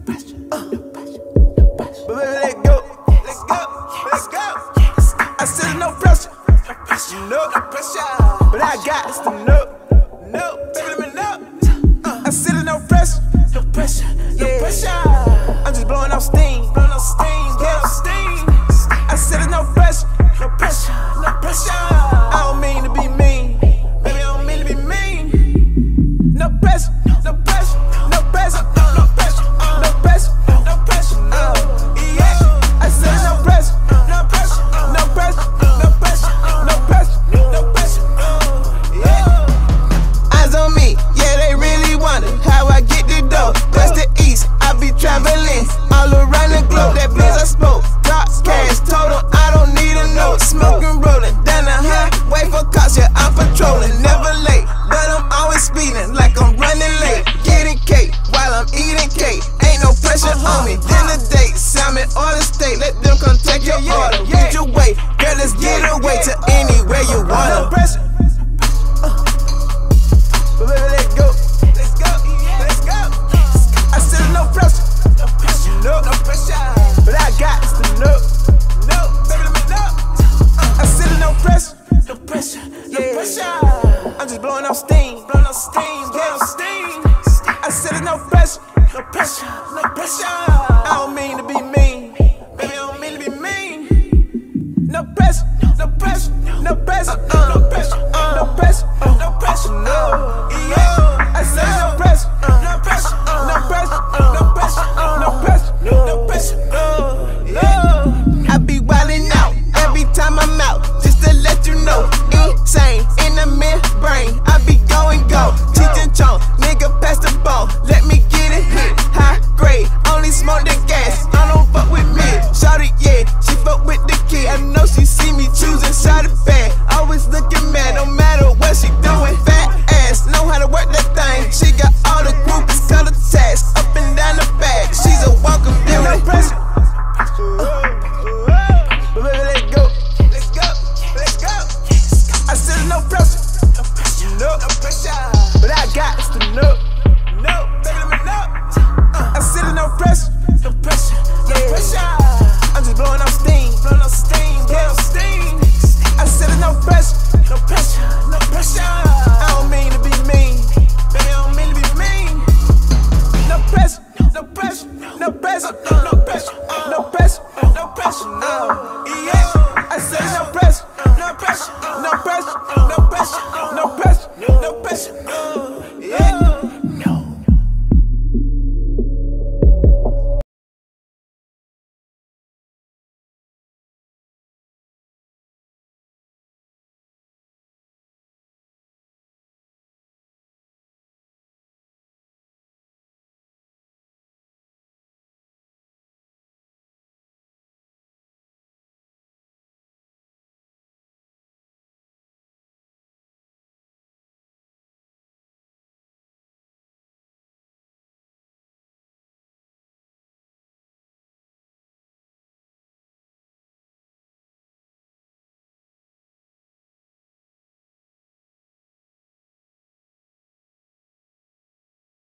pressure, no pressure, no pressure. But baby, let go, let's go, let's go. I said no pressure, no pressure, no pressure. But I got this to no, baby, let me know. I said no pressure, no pressure, no pressure. I'm just blowing off steam, yeah, steam. I said no pressure, no pressure, no pressure. I don't mean to be mean, baby, I don't mean to be mean. No pressure, no pressure, no pressure, no pressure, no pressure, no pressure, no. Yeah, I said no pressure, no pressure, no pressure, no pressure, no pressure, no pressure. Yeah. Eyes on me, yeah, they really wonder how I get the dough. West to east, I be traveling all around the globe. That biz I spoke, drop cash total, I don't need a note. Smoking, rolling down the highway for cops, yeah, I'm patrolling. Never late, but I'm always speeding like I'm running late. Getting cake while I'm eating cake, ain't no pressure on me. Dinner date, salmon or the steak, let them come take your order. Read your way, girl, let's get away to anywhere you wanna. No pressure, but baby, let go, let's go, let's go. I said no pressure, no pressure, no pressure. But I got this to no, baby, let me know. I said no pressure, no pressure, no pressure. I'm just blowing off steam, yeah, steam. I said no pressure, no pressure, no pressure. I don't mean to be